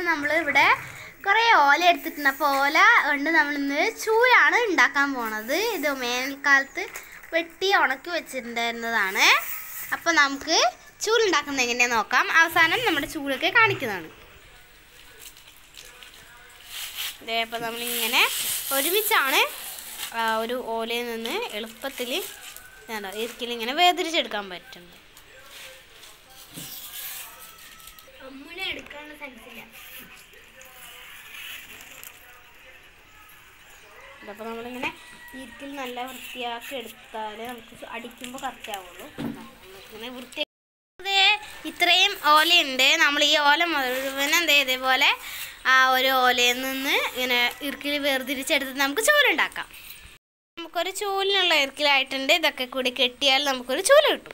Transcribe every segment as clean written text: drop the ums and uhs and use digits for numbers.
നമ്മൾ ഇവിടെ കുറേ ഓല എടുത്തിട്ടുണ്ട്. അപ്പോൾ ഓല കൊണ്ട് നമ്മളിന്ന് ചൂലാണ് ഉണ്ടാക്കാൻ പോണത്. ഇത് വേനൽക്കാലത്ത് വെട്ടി ഉണക്കി വെച്ചിട്ടുണ്ടായിരുന്നതാണ്. അപ്പോൾ നമുക്ക് ചൂലുണ്ടാക്കുന്നത് എങ്ങനെയാണെന്ന് നോക്കാം. അവസാനം നമ്മുടെ ചൂലൊക്കെ കാണിക്കുന്നതാണ്. അപ്പോൾ നമ്മളിങ്ങനെ ഒരുമിച്ചാണ് ഒരു ഓലയിൽ നിന്ന് എളുപ്പത്തിൽ ഇരിക്കലിങ്ങനെ വേർതിരിച്ചെടുക്കാൻ പറ്റുന്നത്. അപ്പോൾ നമ്മളിങ്ങനെ ഇരിക്കൽ നല്ല വൃത്തിയാക്കി എടുത്താൽ നമുക്ക് അടിക്കുമ്പോൾ കറക്റ്റ് ആവുള്ളൂ. നമ്മളിങ്ങനെ വൃത്തി ഇത്രയും ഓലയുണ്ട്. നമ്മൾ ഈ ഓല മുഴുവനും ഇതേപോലെ ആ ഒരു ഓലയിൽ നിന്ന് ഇങ്ങനെ ഇറുക്കിൽ വേർതിരിച്ചെടുത്ത് നമുക്ക് ചൂലുണ്ടാക്കാം. നമുക്കൊരു ചൂലിനുള്ള ഇറുക്കിലായിട്ടുണ്ട്. ഇതൊക്കെ കൂടി കെട്ടിയാൽ നമുക്കൊരു ചൂല് കിട്ടും.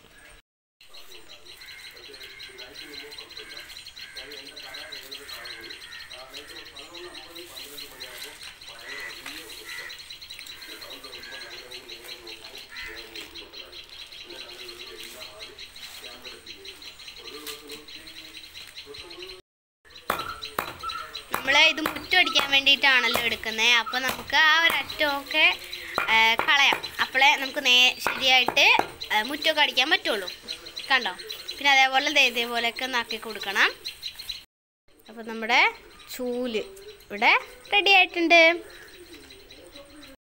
നമ്മൾ ഇത് മുറ്റമടിക്കാൻ വേണ്ടിയിട്ടാണല്ലോ എടുക്കുന്നത്. അപ്പോൾ നമുക്ക് ആ ഒരു അറ്റമൊക്കെ കളയാം. അപ്പോഴേ നമുക്ക് ശരിയായിട്ട് മുറ്റമൊക്കെ അടിക്കാൻ പറ്റുള്ളൂ. കണ്ടോ? പിന്നെ അതേപോലെ ഇതേപോലെയൊക്കെ നാക്കി കൊടുക്കണം. അപ്പോൾ നമ്മുടെ ചൂല് ഇവിടെ റെഡി ആയിട്ടുണ്ട്.